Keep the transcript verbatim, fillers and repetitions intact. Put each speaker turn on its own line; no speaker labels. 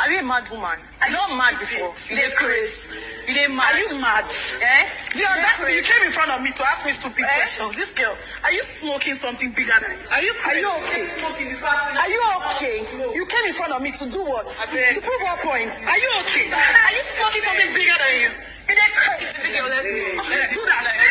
Are you a mad woman? Are you not mad before? You dey crazy. You dey mad. Are you mad? Eh?
The audacity, you came in front of me to ask me stupid eh? questions. This girl, are you smoking something bigger than you? Are you Are you okay? Are you okay? You came in front of me to do what? To prove what point? Are you okay? Are you smoking something bigger than you? You dey crazy. Do that.